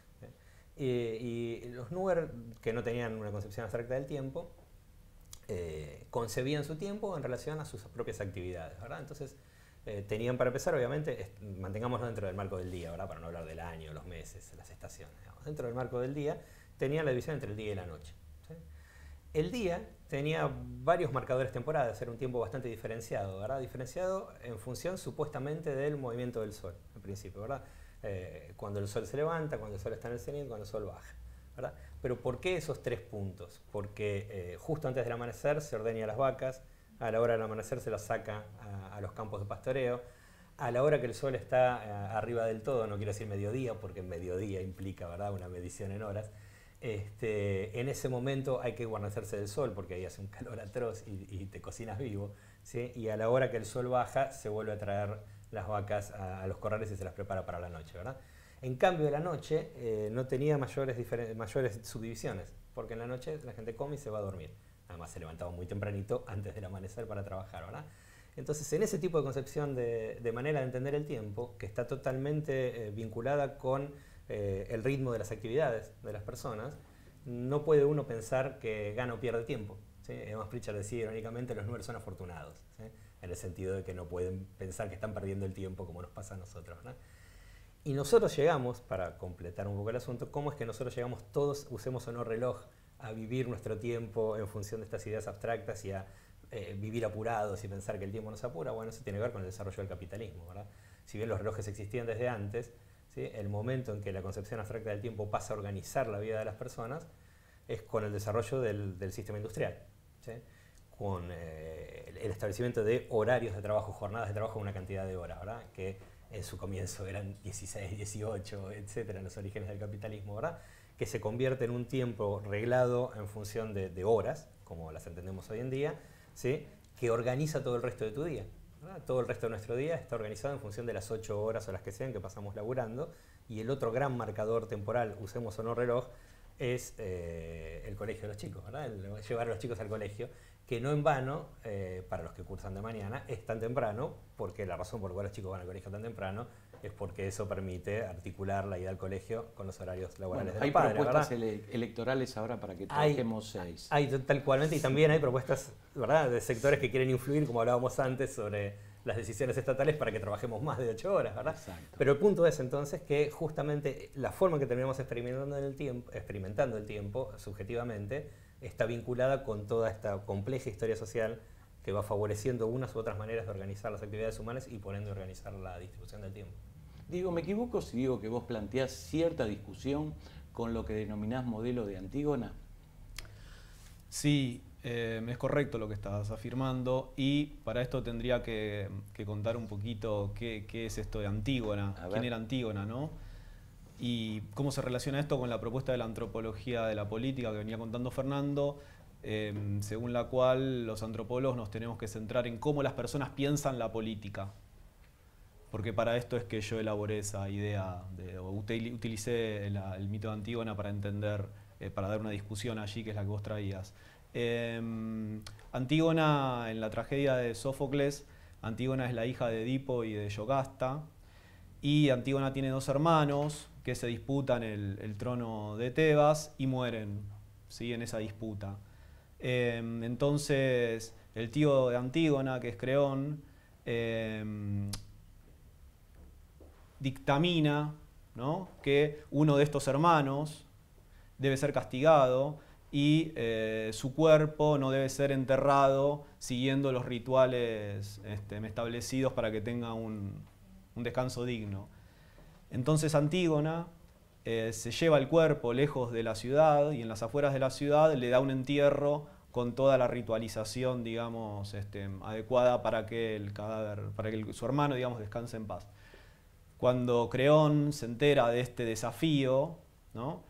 Y los Nuer, que no tenían una concepción abstracta del tiempo, concebían su tiempo en relación a sus propias actividades, ¿verdad? Entonces, tenían para empezar, obviamente, mantengámoslo dentro del marco del día, ¿verdad? Para no hablar del año, los meses, las estaciones, digamos. Dentro del marco del día, tenían la división entre el día y la noche, ¿sí? El día tenía varios marcadores temporales, era un tiempo bastante diferenciado, ¿verdad? Diferenciado en función supuestamente del movimiento del sol, al principio, ¿verdad? Cuando el sol se levanta, cuando el sol está en el cenit, cuando el sol baja, ¿verdad? Pero ¿por qué esos 3 puntos? Porque justo antes del amanecer se ordeña las vacas, a la hora del amanecer se las saca a los campos de pastoreo, a la hora que el sol está arriba del todo, no quiero decir mediodía, porque mediodía implica, ¿verdad?, una medición en horas. En ese momento hay que guarnecerse del sol porque ahí hace un calor atroz y te cocinas vivo, ¿sí? Y a la hora que el sol baja se vuelve a traer las vacas a los corrales y se las prepara para la noche, ¿verdad? En cambio, la noche no tenía mayores subdivisiones, porque en la noche la gente come y se va a dormir. Además, se levantaba muy tempranito antes del amanecer para trabajar, ¿verdad? Entonces, en ese tipo de concepción de manera de entender el tiempo, que está totalmente vinculada con el ritmo de las actividades de las personas, no puede uno pensar que gana o pierde tiempo, ¿sí? Además, Pritchard decía irónicamente, los números son afortunados, ¿sí? En el sentido de que no pueden pensar que están perdiendo el tiempo como nos pasa a nosotros, ¿verdad? Y nosotros llegamos, para completar un poco el asunto, ¿cómo es que nosotros llegamos todos, usemos o no reloj, a vivir nuestro tiempo en función de estas ideas abstractas y a vivir apurados y pensar que el tiempo nos apura? Bueno, eso tiene que ver con el desarrollo del capitalismo, ¿verdad? Si bien los relojes existían desde antes, ¿sí? El momento en que la concepción abstracta del tiempo pasa a organizar la vida de las personas es con el desarrollo del sistema industrial, ¿sí? Con el establecimiento de horarios de trabajo, jornadas de trabajo, una cantidad de horas, ¿verdad? Que en su comienzo eran 16, 18, etcétera, en los orígenes del capitalismo, ¿verdad? Que se convierte en un tiempo reglado en función de horas, como las entendemos hoy en día, ¿sí? Que organiza todo el resto de tu día, ¿verdad? Todo el resto de nuestro día está organizado en función de las 8 horas o las que sean que pasamos laburando, y el otro gran marcador temporal, usemos o no reloj, es el colegio de los chicos, ¿verdad? Llevar a los chicos al colegio, que no en vano, para los que cursan de mañana, es tan temprano, porque la razón por la cual los chicos van al colegio tan temprano es porque eso permite articular la ida al colegio con los horarios laborales de los padres. Hay propuestas electorales ahora para que trabajemos 6. Hay tal cualmente, y también hay propuestas, ¿verdad?, de sectores que quieren influir, como hablábamos antes, sobre las decisiones estatales para que trabajemos más de 8 horas, ¿verdad? Exacto. Pero el punto es entonces que justamente la forma en que terminamos experimentando el tiempo subjetivamente está vinculada con toda esta compleja historia social que va favoreciendo unas u otras maneras de organizar las actividades humanas y por ende organizar la distribución del tiempo. Diego, ¿me equivoco si digo que vos planteás cierta discusión con lo que denominás modelo de Antígona? Sí, es correcto lo que estás afirmando, y para esto tendría que contar un poquito qué es esto de Antígona, quién era Antígona, ¿no? Y cómo se relaciona esto con la propuesta de la antropología de la política que venía contando Fernando, según la cual los antropólogos nos tenemos que centrar en cómo las personas piensan la política. Porque para esto es que yo elaboré esa idea, utilicé el mito de Antígona para entender, para dar una discusión allí, que es la que vos traías. Antígona, en la tragedia de Sófocles, Antígona es la hija de Edipo y de Yocasta, y Antígona tiene 2 hermanos que se disputan el trono de Tebas y mueren, ¿sí?, en esa disputa. Entonces, el tío de Antígona, que es Creón, dictamina, ¿no?, que uno de estos hermanos debe ser castigado y su cuerpo no debe ser enterrado siguiendo los rituales establecidos para que tenga un descanso digno. Entonces Antígona se lleva el cuerpo lejos de la ciudad y en las afueras de la ciudad le da un entierro con toda la ritualización, digamos, adecuada para que el cadáver, para que su hermano, digamos, descanse en paz. Cuando Creón se entera de este desafío, ¿no?,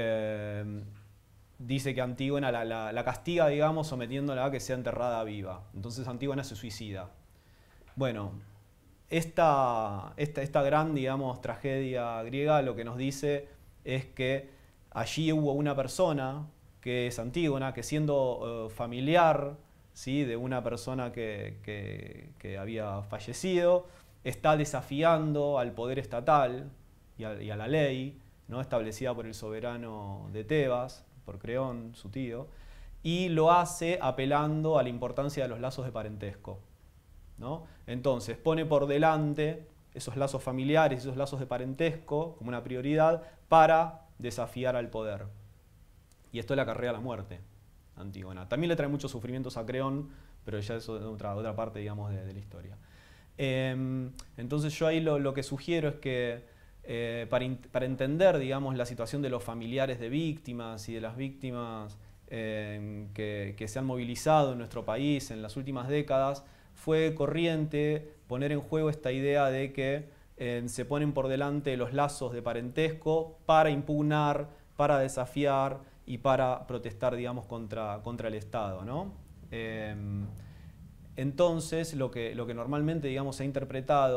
dice que Antígona la castiga, digamos, sometiéndola a que sea enterrada viva. Entonces Antígona se suicida. Bueno, esta gran, digamos, tragedia griega lo que nos dice es que allí hubo una persona, que es Antígona, que siendo familiar, ¿sí?, de una persona que había fallecido, está desafiando al poder estatal y a la ley, ¿no?, establecida por el soberano de Tebas, por Creón, su tío, y lo hace apelando a la importancia de los lazos de parentesco, ¿no? Entonces pone por delante esos lazos familiares, esos lazos de parentesco como una prioridad para desafiar al poder. Y esto le acarrea la muerte a Antígona. También le trae muchos sufrimientos a Creón, pero ya eso es otra parte, digamos, de la historia. Entonces yo ahí lo que sugiero es que para entender, digamos, la situación de los familiares de víctimas y de las víctimas que se han movilizado en nuestro país en las últimas décadas, fue corriente poner en juego esta idea de que se ponen por delante los lazos de parentesco para impugnar, para desafiar y para protestar, digamos, contra el Estado, ¿no? Entonces, lo que normalmente, digamos, se ha interpretado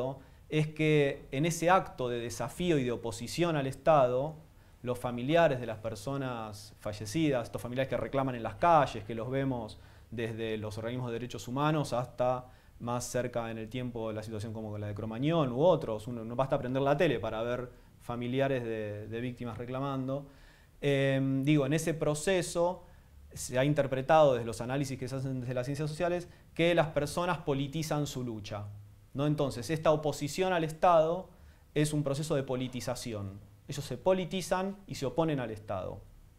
es que en ese acto de desafío y de oposición al Estado, los familiares de las personas fallecidas, estos familiares que reclaman en las calles, que los vemos desde los organismos de derechos humanos hasta más cerca en el tiempo la situación como la de Cromañón u otros, no basta prender la tele para ver familiares de víctimas reclamando. Digo, en ese proceso se ha interpretado desde los análisis que se hacen desde las ciencias sociales que las personas politizan su lucha, ¿no? Entonces, esta oposición al Estado es un proceso de politización. Ellos se politizan y se oponen al Estado.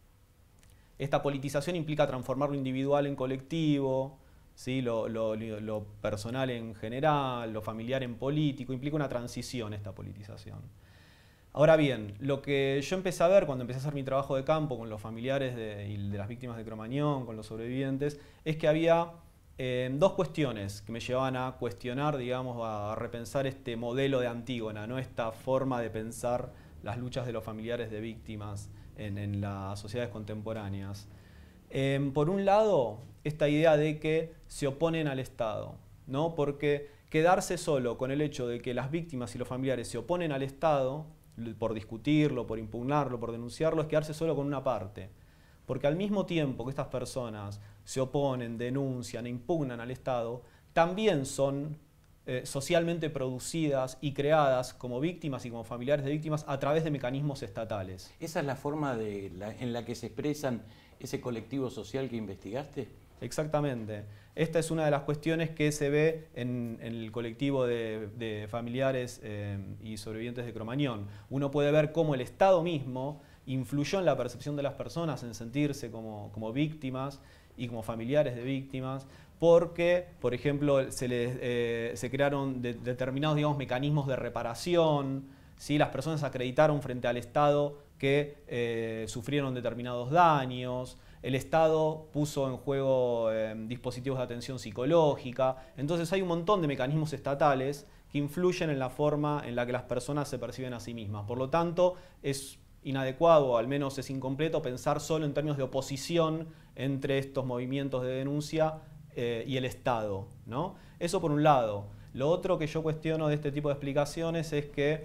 Esta politización implica transformar lo individual en colectivo, ¿sí? Lo personal en general, lo familiar en político, implica una transición esta politización. Ahora bien, lo que yo empecé a ver cuando empecé a hacer mi trabajo de campo con los familiares de las víctimas de Cromañón, con los sobrevivientes, es que había dos cuestiones que me llevaban a cuestionar, digamos, a repensar este modelo de Antígona, ¿no? Esta forma de pensar las luchas de los familiares de víctimas en las sociedades contemporáneas. Por un lado, esta idea de que se oponen al Estado, ¿no? Porque quedarse solo con el hecho de que las víctimas y los familiares se oponen al Estado, por discutirlo, por impugnarlo, por denunciarlo, es quedarse solo con una parte. Porque al mismo tiempo que estas personas se oponen, denuncian e impugnan al Estado, también son socialmente producidas y creadas como víctimas y como familiares de víctimas a través de mecanismos estatales. ¿Esa es la forma en la que se expresan ese colectivo social que investigaste? Exactamente. Esta es una de las cuestiones que se ve en el colectivo de familiares y sobrevivientes de Cromañón. Uno puede ver cómo el Estado mismo influyó en la percepción de las personas en sentirse como víctimas y como familiares de víctimas, porque, por ejemplo, se crearon determinados, digamos, mecanismos de reparación, ¿sí? Las personas acreditaron frente al Estado que sufrieron determinados daños. El Estado puso en juego dispositivos de atención psicológica. Entonces hay un montón de mecanismos estatales que influyen en la forma en la que las personas se perciben a sí mismas. Por lo tanto, es inadecuado, o al menos es incompleto, pensar solo en términos de oposición entre estos movimientos de denuncia y el Estado, ¿no? Eso por un lado. Lo otro que yo cuestiono de este tipo de explicaciones es que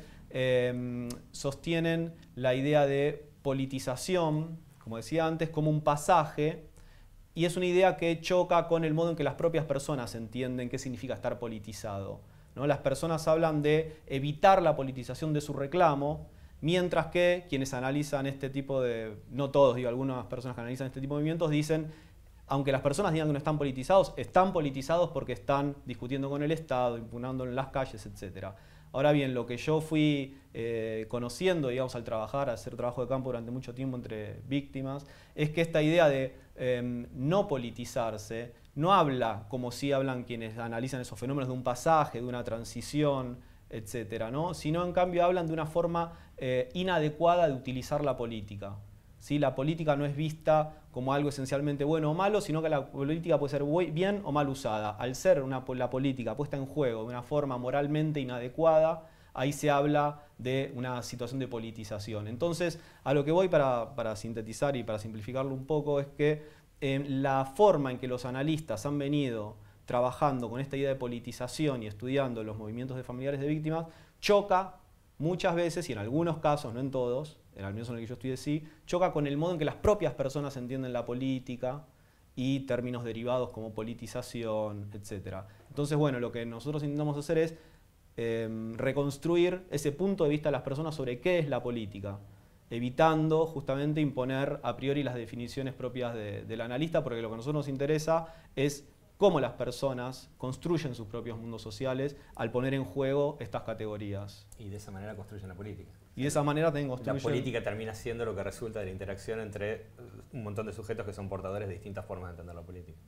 sostienen la idea de politización, como decía antes, como un pasaje, y es una idea que choca con el modo en que las propias personas entienden qué significa estar politizado, ¿no? Las personas hablan de evitar la politización de su reclamo, mientras que quienes analizan este tipo de, no todos, digo, algunas personas que analizan este tipo de movimientos dicen, aunque las personas digan que no están politizados porque están discutiendo con el Estado, impugnando en las calles, etc. Ahora bien, lo que yo fui conociendo, digamos, al trabajar, hacer trabajo de campo durante mucho tiempo entre víctimas, es que esta idea de no politizarse no habla como si hablan quienes analizan esos fenómenos de un pasaje, de una transición, etcétera, ¿no? Sino en cambio hablan de una forma inadecuada de utilizar la política. ¿Sí? La política no es vista como algo esencialmente bueno o malo, sino que la política puede ser bien o mal usada. Al ser la política puesta en juego de una forma moralmente inadecuada, ahí se habla de una situación de politización. Entonces, a lo que voy para sintetizar y para simplificarlo un poco es que la forma en que los analistas han venido trabajando con esta idea de politización y estudiando los movimientos de familiares de víctimas choca muchas veces, y en algunos casos, no en todos, al menos en el que yo estudié sí, choca con el modo en que las propias personas entienden la política y términos derivados como politización, etc. Entonces, bueno, lo que nosotros intentamos hacer es reconstruir ese punto de vista de las personas sobre qué es la política, evitando justamente imponer a priori las definiciones propias del analista, porque lo que a nosotros nos interesa es cómo las personas construyen sus propios mundos sociales al poner en juego estas categorías. Y de esa manera construyen la política. Y de esa manera también construyen... La política termina siendo lo que resulta de la interacción entre un montón de sujetos que son portadores de distintas formas de entender la política.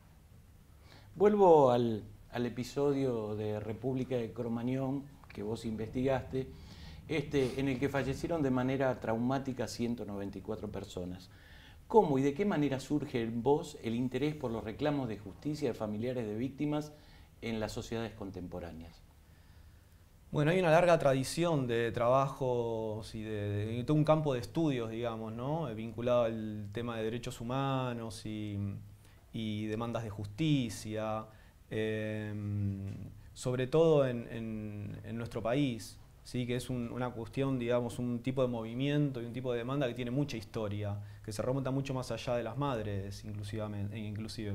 Vuelvo al episodio de República de Cromañón que vos investigaste, en el que fallecieron de manera traumática 194 personas. ¿Cómo y de qué manera surge en vos el interés por los reclamos de justicia de familiares de víctimas en las sociedades contemporáneas? Bueno, hay una larga tradición de trabajos y de todo un campo de estudios, digamos, ¿no? Vinculado al tema de derechos humanos y demandas de justicia, sobre todo en nuestro país, ¿sí? Que es una cuestión, digamos, un tipo de movimiento y un tipo de demanda que tiene mucha historia, que se remonta mucho más allá de las madres, inclusive.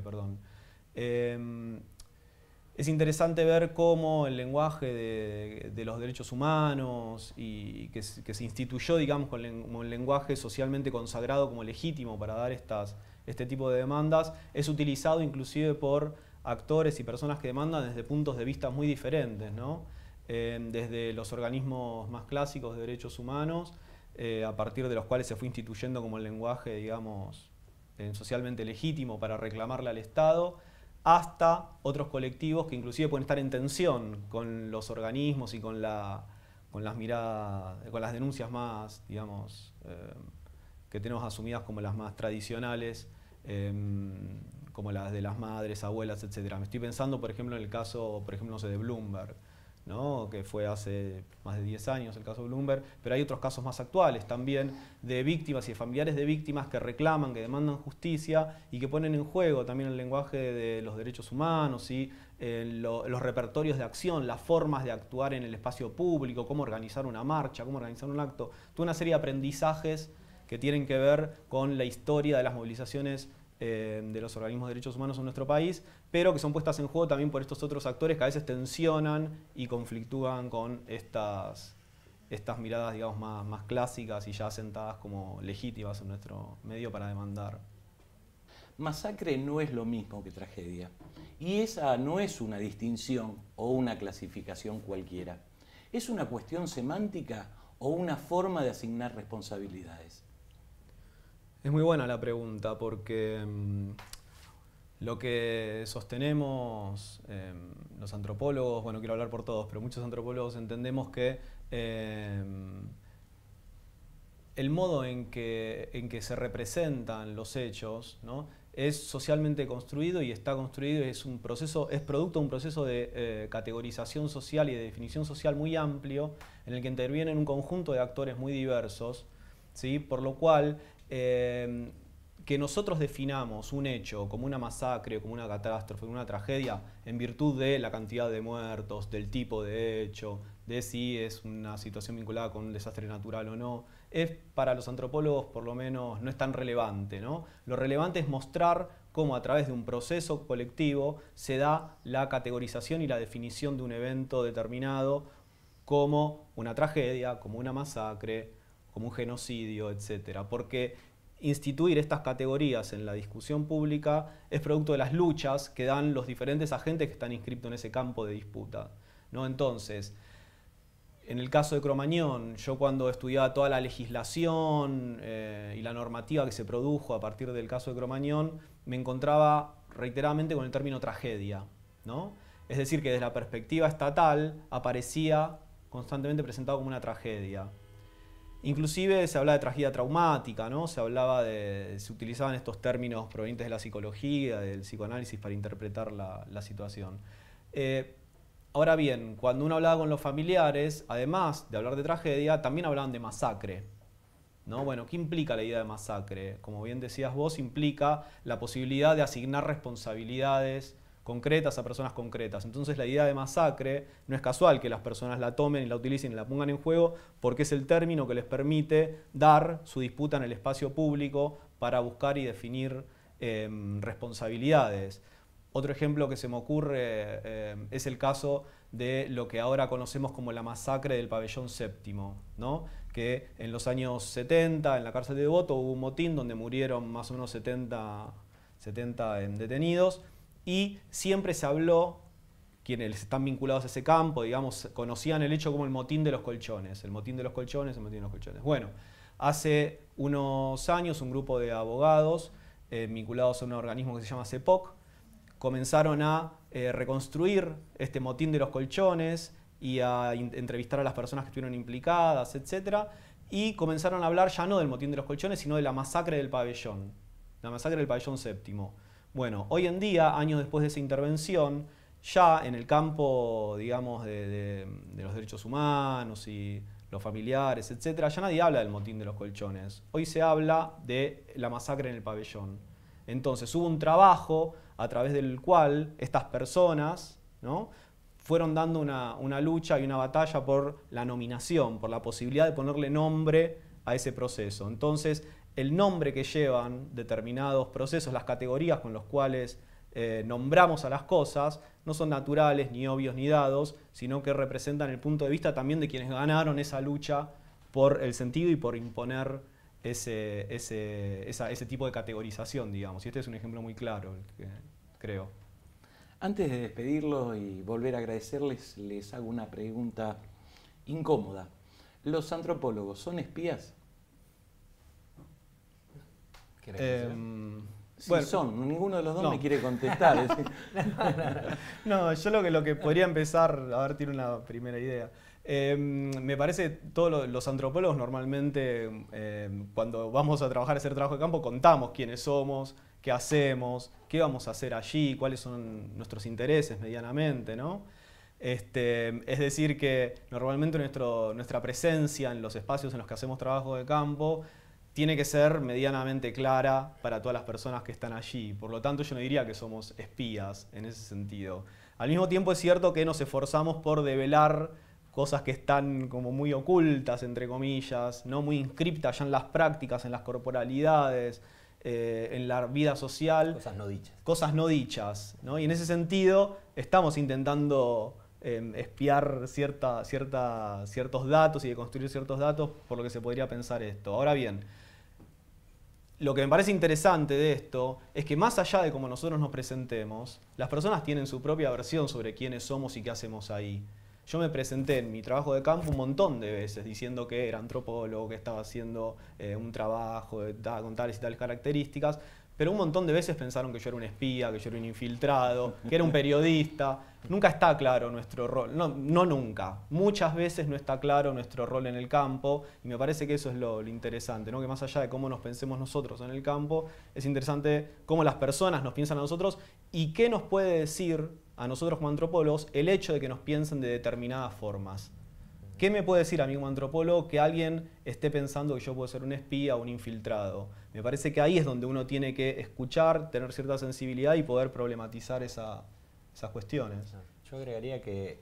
Es interesante ver cómo el lenguaje de los derechos humanos y que se instituyó, digamos, como el lenguaje socialmente consagrado como legítimo para dar este tipo de demandas, es utilizado inclusive por actores y personas que demandan desde puntos de vista muy diferentes, ¿no? Desde los organismos más clásicos de derechos humanos, a partir de los cuales se fue instituyendo como el lenguaje, digamos, socialmente legítimo para reclamarle al Estado, hasta otros colectivos que inclusive pueden estar en tensión con los organismos y con las denuncias más, digamos, que tenemos asumidas como las más tradicionales, como las de las madres, abuelas, etc. Me estoy pensando, por ejemplo, en el caso, no sé, de Bloomberg, ¿no? Que fue hace más de 10 años el caso de Bloomberg, pero hay otros casos más actuales también de víctimas y de familiares de víctimas que reclaman, que demandan justicia y que ponen en juego también el lenguaje de los derechos humanos y los repertorios de acción, las formas de actuar en el espacio público, cómo organizar una marcha, cómo organizar un acto, toda una serie de aprendizajes que tienen que ver con la historia de las movilizaciones de los organismos de derechos humanos en nuestro país, pero que son puestas en juego también por estos otros actores que a veces tensionan y conflictúan con estas miradas, digamos, más clásicas y ya asentadas como legítimas en nuestro medio para demandar. Masacre no es lo mismo que tragedia, y esa no es una distinción o una clasificación cualquiera. ¿Es una cuestión semántica o una forma de asignar responsabilidades? Es muy buena la pregunta porque lo que sostenemos los antropólogos, bueno, quiero hablar por todos, pero muchos antropólogos entendemos que el modo en que se representan los hechos, ¿no? Es socialmente construido y está construido, es producto de un proceso de categorización social y de definición social muy amplio en el que intervienen un conjunto de actores muy diversos, ¿sí? Por lo cual que nosotros definamos un hecho como una masacre, como una catástrofe, como una tragedia, en virtud de la cantidad de muertos, del tipo de hecho, de si es una situación vinculada con un desastre natural o no, para los antropólogos por lo menos no es tan relevante, ¿no? Lo relevante es mostrar cómo a través de un proceso colectivo se da la categorización y la definición de un evento determinado como una tragedia, como una masacre, como un genocidio, etc. Porque instituir estas categorías en la discusión pública es producto de las luchas que dan los diferentes agentes que están inscritos en ese campo de disputa, ¿no? Entonces, en el caso de Cromañón, yo cuando estudiaba toda la legislación y la normativa que se produjo a partir del caso de Cromañón, me encontraba reiteradamente con el término tragedia, ¿no? Es decir, que desde la perspectiva estatal aparecía constantemente presentado como una tragedia. Inclusive se hablaba de tragedia traumática, ¿no? Se utilizaban estos términos provenientes de la psicología, del psicoanálisis para interpretar la situación. Ahora bien, cuando uno hablaba con los familiares, además de hablar de tragedia, también hablaban de masacre, ¿no? Bueno, ¿qué implica la idea de masacre? Como bien decías vos, implica la posibilidad de asignar responsabilidades concretas a personas concretas. Entonces la idea de masacre no es casual que las personas la tomen y la utilicen y la pongan en juego, porque es el término que les permite dar su disputa en el espacio público para buscar y definir responsabilidades. Otro ejemplo que se me ocurre es el caso de lo que ahora conocemos como la masacre del Pabellón Séptimo, ¿no? Que en los años 70 en la cárcel de Devoto hubo un motín donde murieron más o menos 70 detenidos. Y siempre se habló, quienes están vinculados a ese campo, digamos, conocían el hecho como el motín de los colchones. El motín de los colchones, el motín de los colchones. Bueno, hace unos años un grupo de abogados vinculados a un organismo que se llama CEPOC comenzaron a reconstruir este motín de los colchones y a entrevistar a las personas que estuvieron implicadas, etc. Y comenzaron a hablar ya no del motín de los colchones, sino de la masacre del pabellón. La masacre del Pabellón Séptimo. Bueno, hoy en día, años después de esa intervención, ya en el campo, digamos, de los derechos humanos y los familiares, etc., ya nadie habla del motín de los colchones. Hoy se habla de la masacre en el pabellón. Entonces hubo un trabajo a través del cual estas personas, ¿no?, fueron dando una lucha y una batalla por la nominación, por la posibilidad de ponerle nombre a ese proceso. Entonces, el nombre que llevan determinados procesos, las categorías con los cuales nombramos a las cosas, no son naturales, ni obvios, ni dados, sino que representan el punto de vista también de quienes ganaron esa lucha por el sentido y por imponer ese tipo de categorización, digamos. Y este es un ejemplo muy claro, creo. Antes de despedirlo y volver a agradecerles, les hago una pregunta incómoda. ¿Los antropólogos son espías? Sí, bueno, son. Ninguno de los dos me quiere contestar. No, yo lo que podría empezar, a ver, tiene una primera idea. Me parece que todos los antropólogos normalmente, cuando vamos a trabajar, a hacer trabajo de campo, contamos quiénes somos, qué hacemos, qué vamos a hacer allí, cuáles son nuestros intereses medianamente, ¿no? Es decir, que normalmente nuestra presencia en los espacios en los que hacemos trabajo de campo tiene que ser medianamente clara para todas las personas que están allí. Por lo tanto, yo no diría que somos espías en ese sentido. Al mismo tiempo es cierto que nos esforzamos por develar cosas que están como muy ocultas, entre comillas, ¿no? Muy inscriptas ya en las prácticas, en las corporalidades, en la vida social. Cosas no dichas. Cosas no dichas, ¿no? Y en ese sentido estamos intentando espiar ciertos datos y de construir ciertos datos por lo que se podría pensar esto. Ahora bien, lo que me parece interesante de esto es que más allá de cómo nosotros nos presentemos, las personas tienen su propia versión sobre quiénes somos y qué hacemos ahí. Yo me presenté en mi trabajo de campo un montón de veces diciendo que era antropólogo, que estaba haciendo un trabajo con tales y tales características, pero un montón de veces pensaron que yo era un espía, que yo era un infiltrado, que era un periodista. Nunca está claro nuestro rol, no nunca. Muchas veces no está claro nuestro rol en el campo y me parece que eso es lo interesante, ¿no? Que más allá de cómo nos pensemos nosotros en el campo, es interesante cómo las personas nos piensan a nosotros y qué nos puede decir a nosotros como antropólogos el hecho de que nos piensen de determinadas formas. ¿Qué me puede decir a mí como antropólogo que alguien esté pensando que yo puedo ser un espía o un infiltrado? Me parece que ahí es donde uno tiene que escuchar, tener cierta sensibilidad y poder problematizar esas cuestiones. Yo agregaría que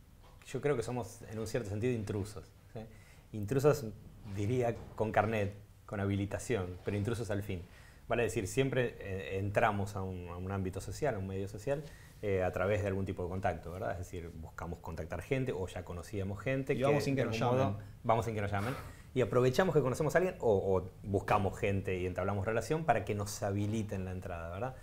yo creo que somos en un cierto sentido intrusos, ¿sí? Intrusos, diría, con carnet, con habilitación, pero intrusos al fin. Vale decir, siempre entramos a un ámbito social, a un medio social, a través de algún tipo de contacto, ¿verdad? Es decir, buscamos contactar gente o ya conocíamos gente. Y vamos sin que nos llamen. Vamos sin que nos llamen. Y aprovechamos que conocemos a alguien o buscamos gente y entablamos relación para que nos habiliten la entrada, ¿verdad?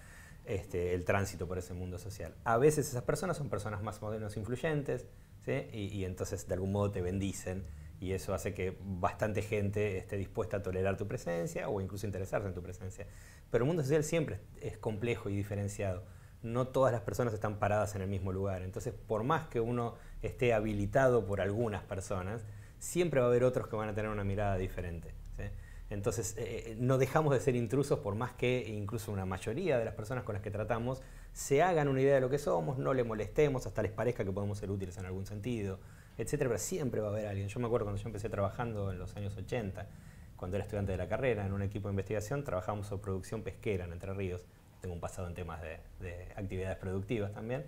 El tránsito por ese mundo social. A veces esas personas son personas más o menos influyentes, ¿sí? Y entonces de algún modo te bendicen y eso hace que bastante gente esté dispuesta a tolerar tu presencia o incluso interesarse en tu presencia. Pero el mundo social siempre es complejo y diferenciado. No todas las personas están paradas en el mismo lugar. Entonces, por más que uno esté habilitado por algunas personas, siempre va a haber otros que van a tener una mirada diferente, ¿sí? Entonces, no dejamos de ser intrusos por más que incluso una mayoría de las personas con las que tratamos se hagan una idea de lo que somos, no le molestemos, hasta les parezca que podemos ser útiles en algún sentido, etcétera. Pero siempre va a haber alguien. Yo me acuerdo cuando yo empecé trabajando en los años 80, cuando era estudiante de la carrera, en un equipo de investigación, trabajábamos sobre producción pesquera en Entre Ríos. Tengo un pasado en temas de actividades productivas también.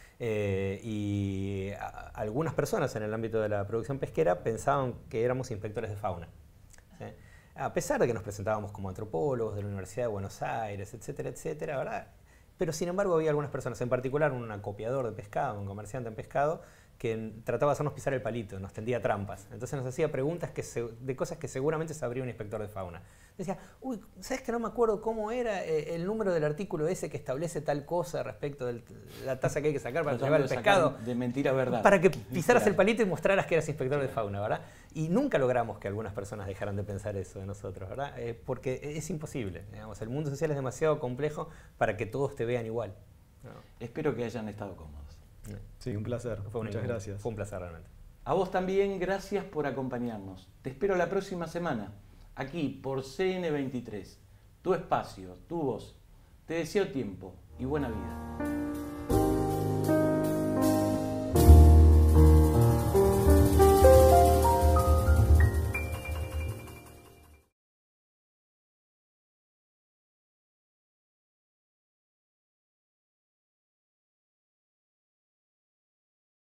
Y algunas personas en el ámbito de la producción pesquera pensaban que éramos inspectores de fauna, ¿sí? A pesar de que nos presentábamos como antropólogos de la Universidad de Buenos Aires, etcétera, etcétera, ¿verdad? Pero sin embargo había algunas personas, en particular un acopiador de pescado, un comerciante en pescado, que trataba de hacernos pisar el palito, nos tendía trampas. Entonces nos hacía preguntas de cosas que seguramente sabría un inspector de fauna. Decía, uy, ¿sabes que no me acuerdo cómo era el número del artículo ese que establece tal cosa respecto de la taza que hay que sacar para llevar el pescado? De mentira a verdad. Para que pisaras el palito y mostraras que eras inspector de fauna, ¿verdad? Y nunca logramos que algunas personas dejaran de pensar eso de nosotros, ¿verdad? Porque es imposible. Digamos, el mundo social es demasiado complejo para que todos te vean igual, ¿no? Espero que hayan estado cómodos. Sí, un placer. Muchas gracias. Fue un placer realmente. A vos también, gracias por acompañarnos. Te espero la próxima semana, aquí por CN23. Tu espacio, tu voz. Te deseo tiempo y buena vida.